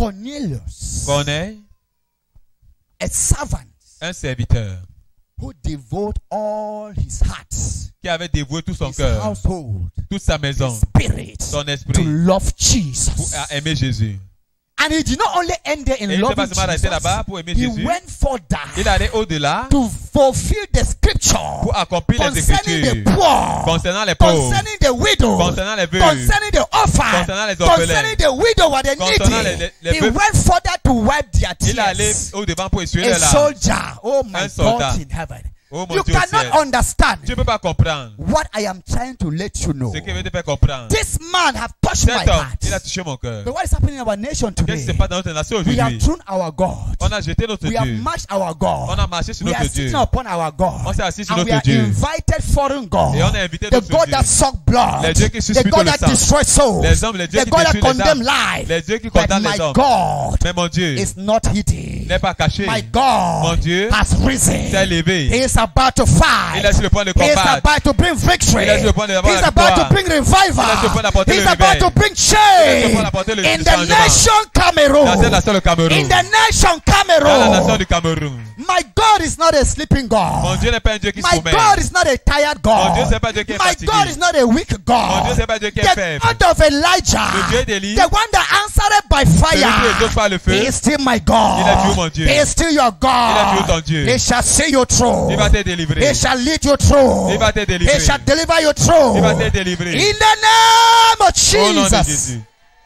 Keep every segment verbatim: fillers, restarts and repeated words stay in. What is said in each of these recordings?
Cornelius, Corneille, a servant, un serviteur who devoted all his heart, qui avait dévoué tout son his cœur, household, toute sa maison, his spirit, son to esprit love pour Jesus. aimer Jésus. And he did not only end there in Et il s'est pas loving seulement arrêté Jesus, là-bas pour aimer he Jésus. went further Il allait au-delà to fulfill the scripture pour accomplir les concerning the Écritures poor, concernant les pauvres, concerning the widow, concernant les veuves, concerning the orphan, concernant les orphelins, concerning the widow or the concernant les- needy. les- les He veuves. went further to wipe their Il allait tears. au-devant pour essuyer A les larmes. soldier, oh my Un soldat. God in heaven. Oh mon You Dieu au ciel. cannot understand Tu ne peux pas comprendre what I am trying to let you know. ce qu'il veut te faire comprendre. This man have touched my Cet homme, heart. il a touché mon cœur. But what is happening in our nation Qu'est-ce qui se today? passe dans notre nation We have aujourd'hui? thrown our God. On a jeté notre We have Dieu. matched our God. On a marché sur We notre are Dieu. sitting upon our God. On s'est assis sur And we notre are Dieu. invited foreign God. Et on a invité The d'autres God dieux. that suck blood. Les dieux qui The suscitent God le that sang. destroys souls. Les hommes, les dieux The qui God that détruisent les condemn âmes. life. Les dieux qui But condamnent my les hommes. God Mais mon Dieu is not hidden. n'est pas caché. My Mon God Dieu has risen. s'est levé. He is about to fight. Il est sur le point de He is combattre. about to bring victory. Il est sur le point d'avoir He is la about victoire. to bring Il est sur le point revival. d'apporter He is le about réveil. to bring Il est sur le point change d'apporter le in the changement. nation Dans cette Cameroon. nation, le Cameroun. In the nation Dans la nation Cameroon. du Cameroun. My God is not a sleeping Mon God. Dieu n'est pas un Dieu qui My sommeille. God is not a tired Mon Dieu, God. c'est pas Dieu qui est My fatigué. God is not a weak Mon Dieu, God. c'est pas Dieu qui est The faible. God of Elijah, Le Dieu d'Élie, the one that answered by celui qui exauce fire, par le feu, he is still my il est toujours mon God. Dieu. He is still your Il est toujours ton God. Dieu. He shall see you through. Il va te délivrer. He shall lead you through. Il va te délivrer. He shall deliver you through. Il va te délivrer. In the name of Au nom de Jesus. Jésus.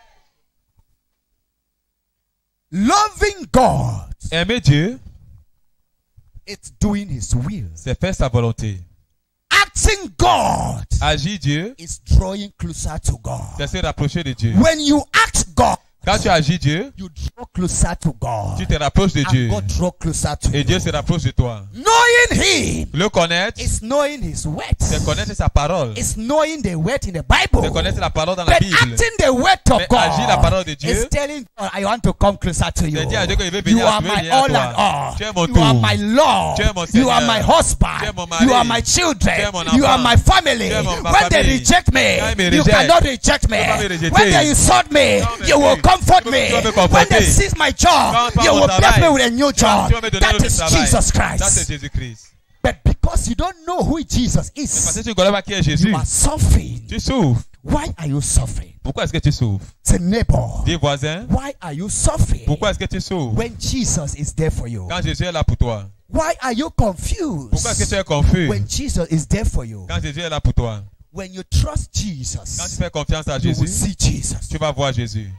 Loving God, Aimer Dieu, it's doing His will. c'est faire sa volonté. Acting God Agir Dieu, is drawing closer to God. c'est se rapprocher de Dieu. When you act God, Quand tu agis Dieu, you draw closer to God. tu te rapproches de And Dieu. God draw closer to Et you. Dieu se rapproche de toi. Knowing Him Le connaître, is knowing His c'est words. connaître sa parole. It's knowing the word in the C'est Bible. connaître la parole dans la But Bible. acting the word of Mais agir la parole de God Dieu, is telling God, I want to come closer to you. c'est dire à Dieu que je veux You venir, are je veux my venir à all toi. and all. Tu es mon You are tout. my Lord. Tu es mon You are Seigneur. my Tu es husband. mon mari. You are my Tu children. es mon You are enfant. my family. Tu es mon- ma When they famille. reject me, Quand ils me you rejettent, cannot reject me. tu peux pas me rejeter. When they insult me, Quand ils you me will tuent, comfort tu peux- me. tu peux me When conforter. they seize my job, Quand tu you vas au will bless travail, me with a new Tu vas- job. tu vas me donner That un autre is travail. Jesus Ça, c'est Christ. Jésus-Christ. But because you don't know who Jesus Mais parce que is, tu ne connais pas qui est Jésus, you are suffering. tu souffres. Why are you suffering? Pourquoi est-ce que tu souffres? Say, neighbor, Dis voisin, why are you suffering pourquoi est-ce que tu souffres? when Jesus is there for you? Quand Jésus est là pour toi. Why are you confused Pourquoi est-ce que tu es confus? when Jesus is there for you? Quand Jésus est là pour toi. When you trust Quand tu Jesus, fais confiance à you will Jésus, see Jesus. tu vas voir Jésus.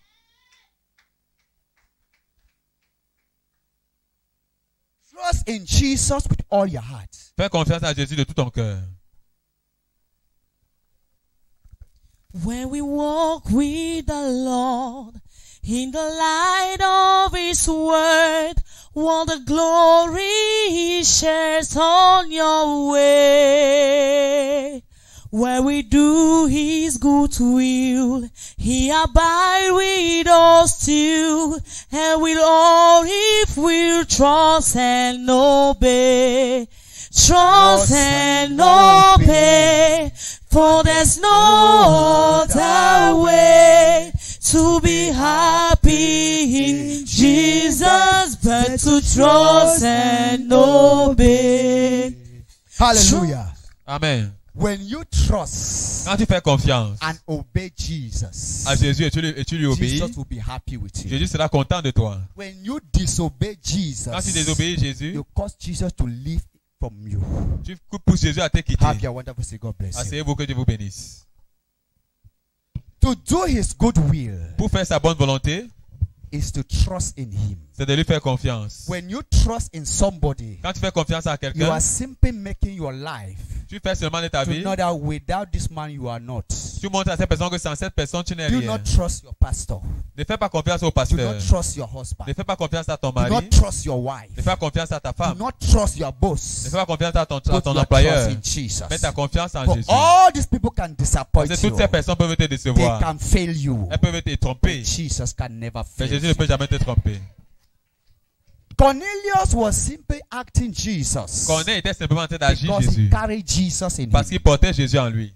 Trust in Jesus with all your heart. Fais confiance à Jésus de tout ton cœur. When we walk with the Lord in the light of His word, what the glory He shares on your way. Where we do His good will, He abide with us still, and will all if we'll trust and obey. Trust and obey, for there's no other way to be happy in Jesus but to trust and obey. Hallelujah. Amen. When you trust Quand tu fais confiance and obey Jesus, à Jésus et tu lui, et tu lui obéis, Jesus will be happy with you. Jésus sera content de toi. When you disobey Jesus, Quand tu désobéis Jésus, you cause Jesus to leave from you. tu pousses Jésus à te quitter. Have your wonderful day. God bless you. Asseyez-vous, que Dieu vous bénisse. To do His good will Pour faire sa bonne volonté, is to trust in Him. c'est de lui faire confiance. When you trust in somebody, Quand tu fais confiance à you quelqu'un, are simply making your life tu fais seulement de ta to vie. know that without this man you are not. Tu montres à cette personne que sans cette personne, tu n'es Do rien. not trust your pastor. Ne fais pas confiance au Do pasteur. not trust your Ne husband. fais pas confiance à ton Do not mari. trust your wife. Ne fais pas confiance à ta Do femme. not trust your Ne boss. fais pas confiance à ton, à Put ton your employeur. trust in Jesus. Mets ta confiance en For Jésus. all these people can disappoint Parce que toutes you. ces personnes peuvent te They décevoir. can fail you. Elles peuvent te tromper. Jesus can never Mais fail Jésus ne you. peut jamais te tromper. Cornelius was simply acting Jesus Corneille était simplement en train d'agir because he Jésus. carried Jesus in Parce him. qu'il portait Jésus en lui.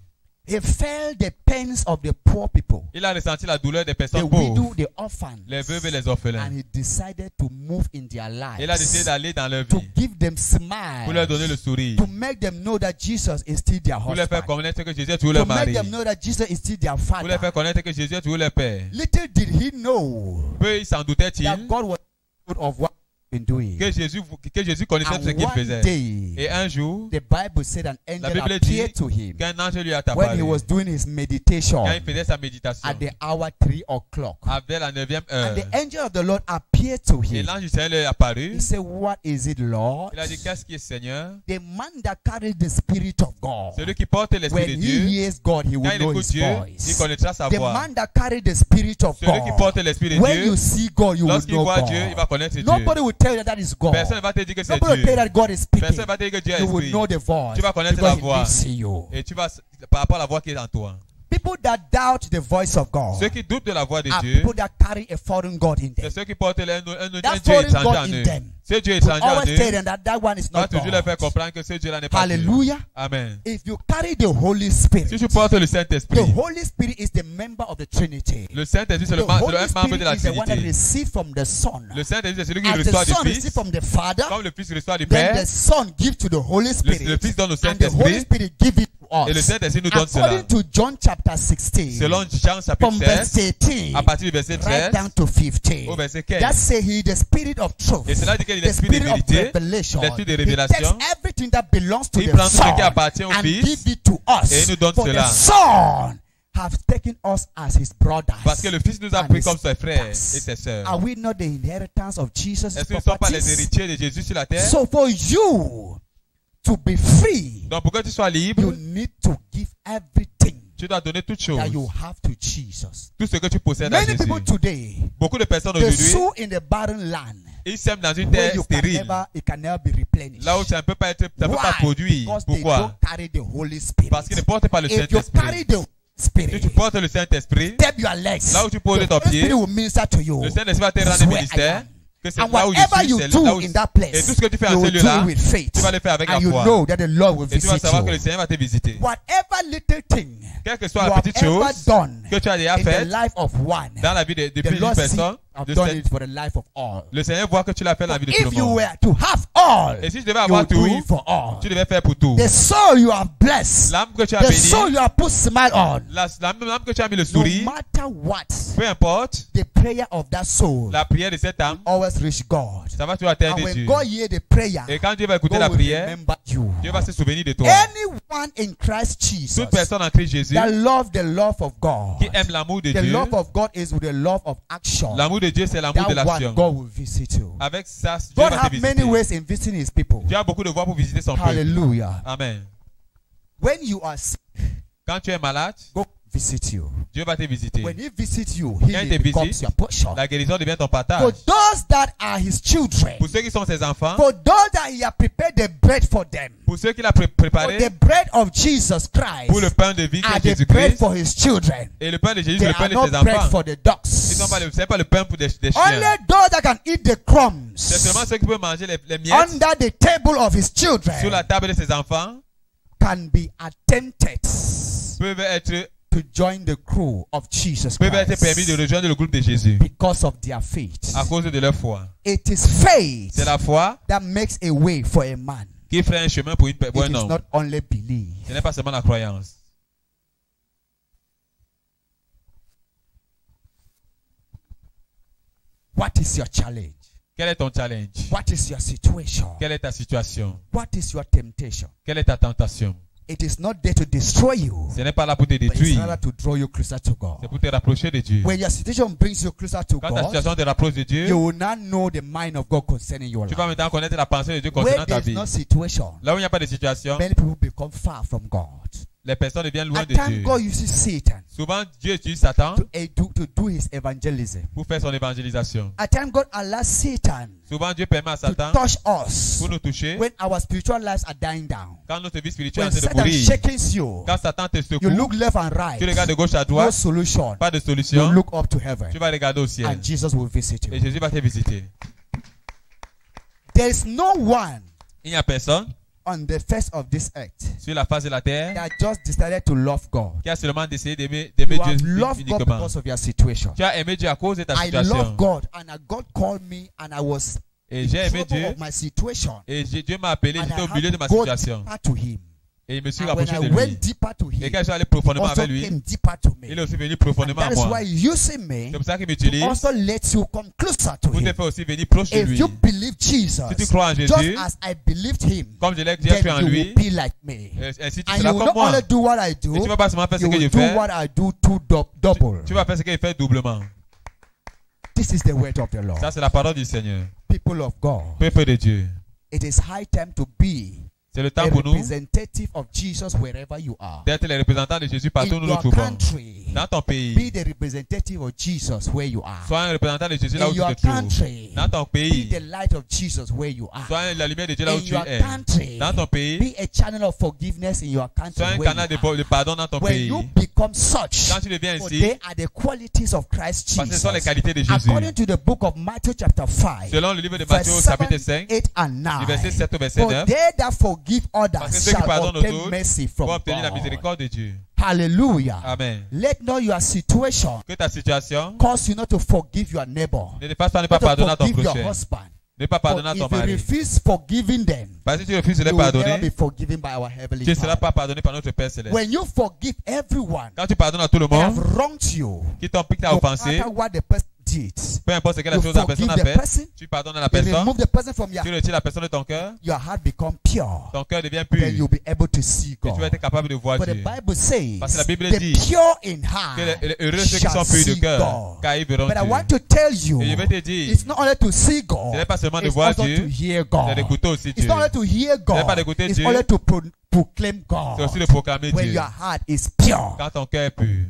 He felt the pains of the poor people, Il a ressenti la douleur des the personnes widow, pauvres, the orphans, les veuves et les orphelins. and he decided to move in their Il a décidé lives, d'aller dans leur to vie give them pour leur donner le smiles, sourire, to make them know that Jesus is still their pour leur faire husband, connaître que Jésus est toujours to leur make mari, them know that Jesus is still their pour leur faire father. connaître que Jésus est toujours leur père. Little did he know Peu s'en doutait-il that God was good of what he's been doing. que Jésus, que Jésus connaissait ce And qu'il one faisait. day, Et un jour, the Bible said an la angel Bible dit appeared to him qu'un ange lui a when apparu he was doing his meditation quand il faisait sa méditation at the hour three o'clock. avec la neuvième heure. And the angel of the Lord appeared to Et him. l'ange du Seigneur lui est apparu. He said, "What is it, Lord?" Il a dit, qu'est-ce qui est Seigneur? The man that carries the Spirit of God, Celui qui porte l'Esprit when de he Dieu, hears God, he quand will il know écoute his Dieu, il voice. connaîtra sa The voix. man that carries the Spirit of Celui qui God, porte l'Esprit de when Dieu, you see God, you will lorsqu'il know voit Dieu, il va God. connaître Dieu. Nobody will tell you that that is God. Personne ne va te dire que c'est Nobody will tell you Dieu. that God is speaking. Personne ne va te dire que Dieu est You will esprit. know the voice Tu vas connaître because la he voix. lives in you. Et tu vas, par rapport à la voix qui est en toi. People that doubt the voice of God Ceux qui doutent de la voix de are Dieu, people that carry a foreign God in c'est them. ceux qui portent un, un, un, That un Dieu foreign étranger God en in eux. them Ce Dieu will étranger en always tell eux them that that one is va not toujours leur faire God. comprendre que ce Dieu-là n'est pas Dieu. Hallelujah. Amen. If you carry the Holy Spirit, Si tu portes le the Saint-Esprit, Holy Spirit is the member of the Trinity. le Saint-Esprit c'est The le, ma- Holy le un membre de la Spirit is the one that Trinité. receives from the Son. Le Saint-Esprit c'est celui qui As the reçoit du Son Fils. receives from the Father, Comme le Fils reçoit du then Père, the Son gives to the Holy le, Spirit, le Fils donne au and the Holy Saint-Esprit Spirit gives it to et le us. Saint-Esprit nous donne cela. According to John chapter sixteen, Selon Jean chapitre from verse seize, eighteen à partir du verset right treize down to fifteen, au verset that quinze. say he the Spirit of truth, Et cela dit qu'il est the l'esprit de Spirit of vérité, revelation. l'esprit de He révélation. takes everything that belongs to Il the prend tout ce Son qui appartient au and Fils give it to us. et il nous donne For cela. the Son have taken us as his brothers. Parce que le Fils nous a and pris his comme ses frères et sisters. ses Are sœurs. we not the inheritance of Jesus' Est-ce que nous ne sommes pas les properties? héritiers de Jésus sur la terre? So for you to be free, Donc pour que tu sois libre, you need to give everything tu dois donner toutes choses. that you have to Jesus. Tout ce que tu possèdes à Many Jésus. people today, Beaucoup de personnes they aujourd'hui, sow in the barren land ils sèment dans une where terre you can stérile. never, it can never be replenished. Là où ça ne peut pas être, ça ne peut pas Why? produire. Because they Pourquoi? don't carry the Holy Spirit. Parce qu'ils ne portent pas le If you carry Saint-Esprit. the Holy Si Spirit, tu portes le Saint-Esprit, step your legs. là où tu poses the ton Holy pied, Spirit will minister to you. le Saint-Esprit va te This rendre is where I ministère. am. Que c'est And là où je whatever suis, you c'est do là où in that place, et tout ce que tu fais you en will do celui-là, it with faith. tu vas le faire avec la And you foi. know that the Lord will Et tu vas visit savoir que le you. Seigneur va te visiter. Whatever little thing Quelle que you soit la have petite ever chose done que tu as déjà in the faite life of one, dans la vie de, de the plusieurs Lord see, personnes, I've de done cette- it for the life of all. le Seigneur voit que tu l'as fait dans la vie de tout If le you monde. were to have all, Et si je devais you avoir will do tout, it for all. tu devais faire pour tout. The soul you have blessed, L'âme que tu as the bénie, soul you have put smile on, la- l'âme l'âme que tu as mis le no sourire, matter what, peu importe, the prayer of that soul la prière de cette âme, always reach God. ça va toujours atteindre And when Dieu. God hear the prayer, Et quand Dieu va écouter la God will prière, remember you. Dieu va se souvenir de toi. Anyone in Christ Jesus Toute personne en Christ Jésus that love the love of God, qui aime l'amour de the Dieu, love of God is with the love of action. l'amour de Dieu c'est l'amour de That one l'action. God will visit you. Avec ça, Dieu God va te have many visiter. ways in visiting His people. Dieu a beaucoup de voies pour visiter son peuple. Hallelujah. Amen. When you are sick, Quand tu es malade, God visit you. Dieu va te visiter. When He visits you, Quand il healing te becomes visite, your portion. la guérison devient ton partage. For those that are His children, Pour ceux qui sont ses enfants, for those that He has prepared the bread for them, pour ceux qu'il a pré- for préparé the bread of Jesus Christ pour le pain de vie qui are est the bread Jésus-Christ, for His children. et le pain de Jésus, They c'est le pain are de not ses bread enfants. for the Ce dogs. n'est pas le, c'est pas le pain pour des, des Only chiens. those that can eat the C'est crumbs seulement ceux qui peuvent manger les, les miettes under the table of His sur children la table de ses enfants can be attempted peuvent être, to join the crew of Jesus peuvent être permis de Christ rejoindre le groupe de Jésus because of their faith. à cause de leur foi. It is faith C'est la foi that makes a way for a man. qui ferait un chemin pour, une, pour It un is homme. not only belief. Ce n'est pas seulement la croyance. What is your challenge? Quel est ton challenge? What is your situation? Quelle est ta situation? What is your temptation? Quelle est ta tentation? It is not there to destroy you, Ce n'est pas là pour te but it's détruire. rather to draw you closer to C'est God. pour te rapprocher de Dieu. When your situation brings you closer to Quand ta God, situation te rapproche de Dieu, you will not know the mind of God concerning your tu vas life. maintenant connaître la pensée de Dieu Where concernant ta there is vie. no situation, Là où il n'y a pas de situation, many people become far from God. les personnes deviennent loin At de times, Dieu. God uses Satan Souvent, Dieu utilise Satan to, eh, do, to do his evangelism. pour faire son évangélisation. At times, God allows Satan Souvent, Dieu permet à to Satan touch us pour nous toucher when our spiritual lives are dying down. quand notre vie spirituelle When est en train de Satan mourir. shakes you, Quand Satan te you secoue, look left and tu right, regardes de gauche à no droite, solution. pas de You solution, look up to heaven, tu vas regarder au ciel. and Jesus will visit Et you. Jésus va te visiter. There is no one Il n'y a personne on the face of this earth sur la face de la terre that just decided to love God. qui a seulement décidé d'aimer d'aimer You have Dieu loved God uniquement. because of your situation. Tu as aimé Dieu à cause de ta I love situation. God, and uh, God called me, and I was Et in j'ai aimé trouble Dieu of my situation, et j'ai- Dieu m'a appelé, and j'étais I au milieu had de ma to go situation. deeper to Him. Et je me suis And when rapproché I de went lui. deeper to Et Him, quand je suis allé He profondément also avec lui, came deeper to me. il est aussi venu profondément And à that is moi. why using me C'est pour ça qu'il to m'utilise also let you come closer to pour te Him. faire aussi venir proche de If lui. you believe Jesus, Si tu crois en just Jésus, as I believed Him, comme je l'ai j'ai then cru en you lui, will be like me. euh, ainsi tu And you seras will comme not moi. only do what I Et tu do, vas pas seulement faire ce you que je will do fais, what I do to dou- double. tu vas faire ce qu'il fait doublement. This is the word of the Lord. Ça, c'est la parole du Seigneur. People of God, Peuple de Dieu. it is high time to be C'est le a temps pour nous representative of Jesus wherever you are. d'être les représentants de Jésus partout où In nous nous your trouvons. country, Dans ton be pays, the representative of Jesus where you are. sois un représentant de Jésus là In où tu your te trouves. country, Dans ton be pays, the light of Jesus where you are. sois la lumière de Dieu là où In tu your es. country, Dans ton pays, be a channel of forgiveness in your country sois un where canal de you are. de pardon dans ton When pays. you become such, Quand tu deviens for ainsi, they are the qualities of Christ parce que ce sont les Jesus. qualités de Jésus. According to the book of Matthew chapter five, Selon le livre de verse Matthieu, seven, chapitre cinq, eight and du nine. verset sept au verset For neuf, they that forgive parce que others ceux qui shall pardonnent aux obtain autres mercy vont from obtenir la God. miséricorde de Dieu. Hallelujah. Amen. Let not your situation Que ta situation cause you not to forgive your neighbor, ne te fasse pas ne pas not to pardonner à ton forgive your prochain. husband. Ne pas For pardonner à ton if you mari. refuse forgiving them, Parce que si tu refuses de les you will never pardonner, be forgiven by our heavenly tu ne seras Father. pas pardonné par notre Père Céleste. When you forgive everyone Quand tu pardonnes à tout le that have monde wronged you, qui t'ont qui t'a no offensé, matter what the person did, peu importe ce que la you chose la personne forgive a the fait, person, tu pardonnes à la you personne, remove the person from your tu retires la personne de ton cœur, your heart become pure. ton cœur devient pur, Then et you'll be able to see tu vas God. être capable de voir But the Dieu. Bible says Parce que la Bible the dit pure in Que heart les, les heureux ceux qui shall sont purs de see cœur, God. car ils verront But I Dieu. want to tell you, Et je vais te dire, it's not only to see ce God, n'est pas seulement de it's voir also Dieu, to hear c'est God. d'écouter aussi It's Dieu. not only to hear Ce n'est pas God, d'écouter it's Dieu, only to pro- proclaim c'est aussi God de proclamer when Dieu. your heart is pure. Quand ton cœur est pur.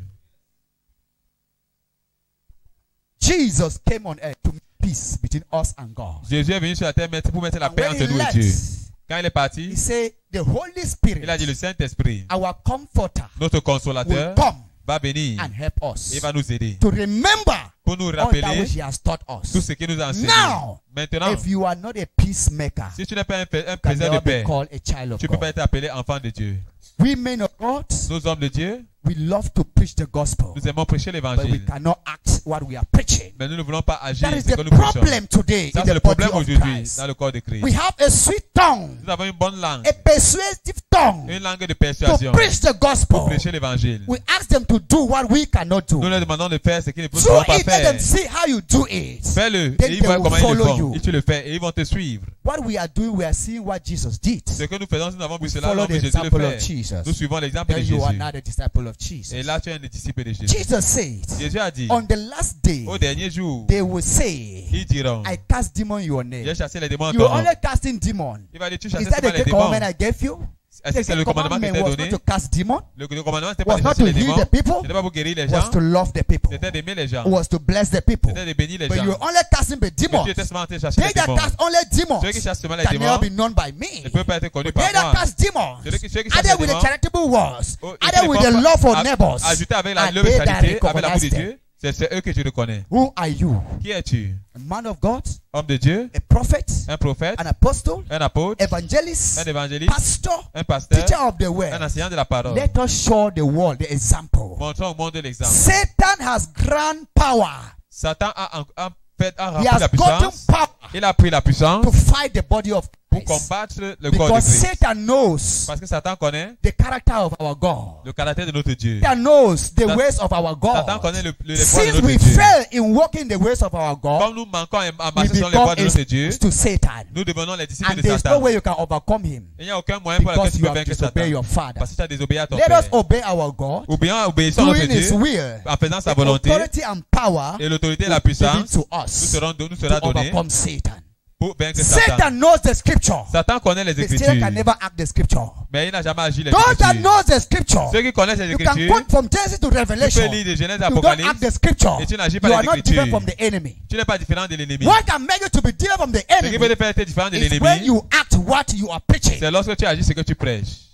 Jesus came on earth to make peace between us and God. Jésus est venu sur la terre mettre- pour mettre la And paix when entre he nous et left, Dieu. Quand il est parti, he said, the Holy Spirit, il a dit le Saint-Esprit, our comforter, notre will consolateur, come va venir and help us et va nous aider to remember pour nous all that rappeler which he has taught tout us. ce qu'il nous a enseigné. Now, Maintenant, if you are not a peacemaker, si tu n'es pas un, pa- un you can président de never be paix, called a child of tu ne peux pas God. être appelé enfant de Dieu. We men of God, Nos hommes de Dieu, we love to preach the gospel, nous aimons prêcher but we l'évangile. cannot act what we are preaching. Mais nous ne voulons pas agir That is ce que the nous prêchons. problem today Ça, in c'est the le body problème of aujourd'hui Christ. dans le corps de Christ. We have a sweet tongue, Nous avons une bonne langue, a persuasive tongue une langue de to persuasion preach the pour gospel. prêcher l'évangile. We ask them to do what we cannot do. Nous leur demandons de faire ce qu'ils ne Do pourront pas it, let faire. them see how you do it. Fais-le Then et ils they voient will comment ils le follow font. you. Et tu le fais et ils vont te suivre. What we are doing, we are seeing what Jesus did. Ce que nous faisons, nous avons vu We cela, follow nous the avons vu Jésus le example of faire. Jesus. Nous suivons l'exemple de Then you are Jésus. not a disciple of Jesus. Et là, tu es un disciple de Jésus. Jesus said, Jésus a dit, on the last day, au dernier jour, they will say, ils diront, I cast demon in your j'ai name. chassé les démons en You ton are nom. only casting demon. Il va dire, tu Is chassais that seulement the les great démons. commandment I gave you? Est-ce que The c'est le great commandement que commandment t'ai was donné? not to cast demon, Le le commandement, c'était pas was de not chasser to les heal démons. the people, C'était pas pour guérir les was gens. to love the people, C'était d'aimer les gens. was to bless the people. C'était de bénir les But gens. you are only casting the Mais demons. tu étais seulement en train de chasser They les that démons. cast only demons Ceux qui chassent seulement les can démons never be known by ne me. peuvent pas être connus But par they that moi. cast demons, Ceux qui, ceux qui chassent either les with the démons, charitable words, oh, et qui either les with font the love for a- neighbors, ajouter avec la are love de they that charité, avec l'amour de recognize them. Dieu, c'est c'est eux que je reconnais. Who are you? Qui es-tu? A man of God, Homme de Dieu, a prophet, un prophète, an apostle, un apôtre, evangelist, un évangéliste, pastor, un pasteur, teacher of the un word. enseignant de la parole. Let us show the world the example. Montrons au monde l'exemple. Satan has grand power. Satan a, en- a, fait, a He rempli has la gotten puissance. power Il a pris la puissance to fight the body of pour Christ. combattre le corps de Because Christ. Satan knows Parce que Satan connaît the character of our God. le caractère de notre Dieu. Satan knows the Satan- ways of our Satan God. connaît le, le, les voies de Since notre we Dieu. fail in walking the ways of our God, Comme nous manquons à we marcher sur les voies become de notre Dieu, exposed to Satan. nous devenons les disciples And de there is no Satan. way you can overcome him Il n'y a aucun moyen pour lequel because tu you peux have vaincre disobeyed Satan. your father. Parce que tu as désobéi à ton Let us Père. obey our God, Ou bien obéissons à notre doing His Dieu will. en faisant sa The volonté. authority and power Et l'autorité et la given puissance to nous, us seront, nous sera to donnée overcome Satan. pour vaincre Satan Satan. knows the scripture. Satan connaît les But Satan Écritures, can never act the scripture. mais il n'a jamais agi les Those that Écritures. knows the scripture, Ceux qui connaissent les you can Écritures, quote from Genesis to tu peux Revelation. lire de Genèse You à don't act Apocalypse the scripture. et tu n'agis You pas are les not different Écritures. from the enemy. Tu n'es pas différent de l'ennemi. What can make you to be different from the Ce qui peut enemy te faire être différent de is when l'ennemi, you act what you are preaching. c'est lorsque tu agis ce que tu prêches.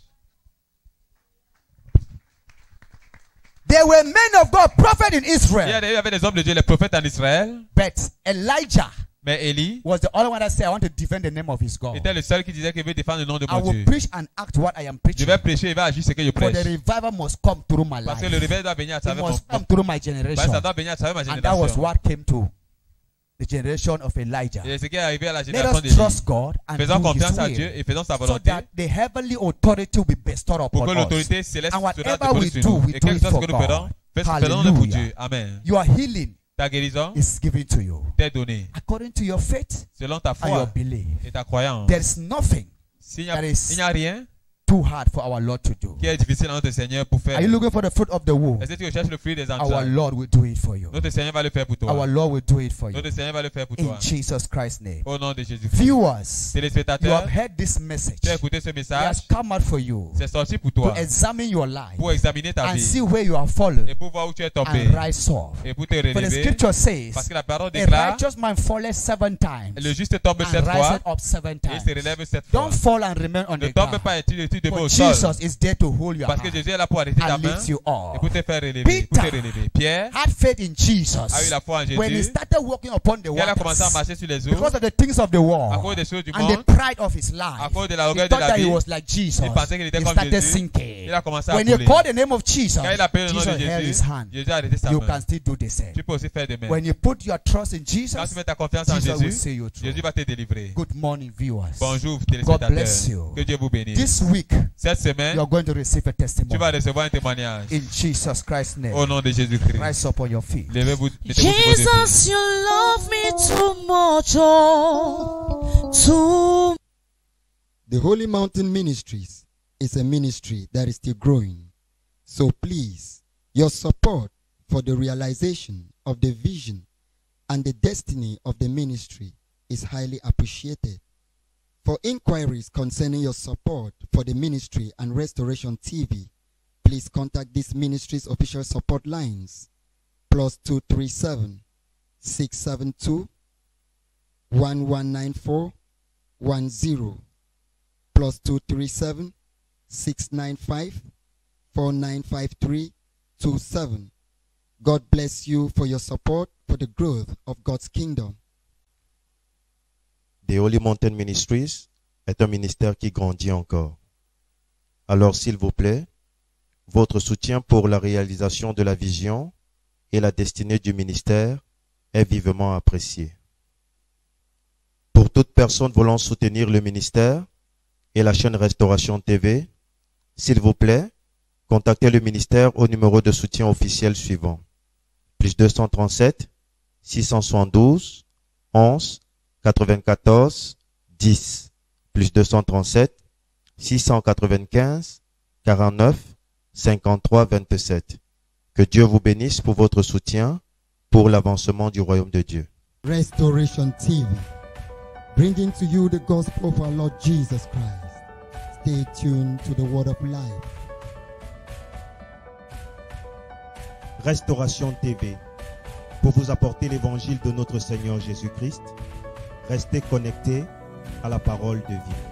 There were men of God, prophets in Il y Israel, avait des hommes de Dieu, les prophètes en Israël, but Elijah Mais Élie was the only one that said, I want to defend the name of his God. était le seul qui disait qu'il veut défendre le nom de I mon will Dieu. preach and act what I am Je preaching. vais prêcher et vais agir ce que je For the prêche. revival must come through my Parce life. que le réveil doit venir à It travers mon must come mon- through my parce que ça generation. doit venir à travers ma And that was génération. what came to the generation of Elijah. Et ce qui est arrivé à la Let génération us d'Élie. trust God and Faisons do confiance His à Dieu will, et faisons sa so volonté that the heavenly authority will be bestowed pour upon que us. l'autorité céleste And sera whatever déposée we sur do, nous. we Et do quelque it chose for que nous faisons, God. faisons-le pour Hallelujah. Dieu. Amen. Your healing Ta guérison is given to you t'est donnée according to your faith selon ta and your foi belief. et ta croyance. There's nothing S'il n'y a, that is il n'y a rien too hard for our Lord to do. qui est difficile à notre Seigneur pour faire. Are you looking for the fruit of the womb? Est-ce que tu recherches le fruit des Our entrailles? Lord will do it for you. Notre Seigneur va le faire pour Our toi. Lord will do it for you. Notre Seigneur va le faire pour In toi. Jesus Christ's name. Au nom de Jésus-Christ. Viewers, you Téléspectateurs, have heard this message. tu as écouté ce It has message. come out for you C'est sorti pour to toi. examine your life Pour examiner ta and vie. see where you are fallen Et pour voir où tu es tombé. and rise up. Et pour te For the relever. scripture Parce says, que la parole a déclare, righteous man falleth seven times le juste tombe and sept fois riseth up seven et se times. relève sept fois. Don't fall and remain on Ne the tombe ground. pas et tu tu demeures For au sol. Jesus is there to hold your Parce que hand Jésus est là pour arrêter ta and main lift you et up. pour te faire relever. Peter Pour te relever. Pierre had faith in a eu Jesus la foi en when he Jésus. started walking upon the Il a commencé à waters marcher sur les eaux because of the things of the à world cause des choses du and the monde. pride of his À life. cause de la He longueur de thought la that he vie. was like Jesus. Il pensait qu'il était He comme started Jésus. sinking. Il a commencé à When he couler. called the name of Jesus, Quand il appelle le nom Jesus de held his Jésus, hand. Jésus a arrêté sa You main. can still do the same. Tu peux aussi faire de même. When you put your trust in Jesus, Quand tu mets ta confiance en Jesus will Jésus, see you through. Jésus va te délivrer. Good morning, viewers. Bonjour God téléspectateurs. bless you. Que Dieu vous bénisse. This week, Cette semaine, you are going to receive a tu vas testimony. recevoir un témoignage. In Jesus Christ's name. Au nom de Jésus-Christ. Rise up on your feet. Levez-vous, mettez-vous sur vos deux pieds. Jesus, you love me too much, oh, too The Holy Mountain Ministries is a ministry that is still growing. So please, your support for the realization of the vision and the destiny of the ministry is highly appreciated. For inquiries concerning your support for the ministry and Restoration T V, please contact this ministry's official support lines, plus two three seven, six seven two, one one nine four one zero, plus two three seven, six nine five, four nine five three two seven. God bless you for your support for the growth of God's kingdom. The Holy Mountain Ministries est un ministère qui grandit encore. Alors, s'il vous plaît, votre soutien pour la réalisation de la vision et la destinée du ministère est vivement apprécié. Pour toute personne voulant soutenir le ministère et la chaîne Restauration T V, s'il vous plaît, contactez le ministère au numéro de soutien officiel suivant. Plus deux cent trente-sept, six cent soixante-douze, onze, quatre-vingt-quatorze, dix. Plus deux cent trente-sept, six cent quatre-vingt-quinze, quarante-neuf, cinquante-trois, vingt-sept. Que Dieu vous bénisse pour votre soutien pour l'avancement du royaume de Dieu. Restoration T V, bringing to you the gospel of our Lord Jesus Christ. Stay tuned to the word of life. Restauration T V, pour vous apporter l'évangile de notre Seigneur Jésus-Christ, restez connectés à la parole de vie.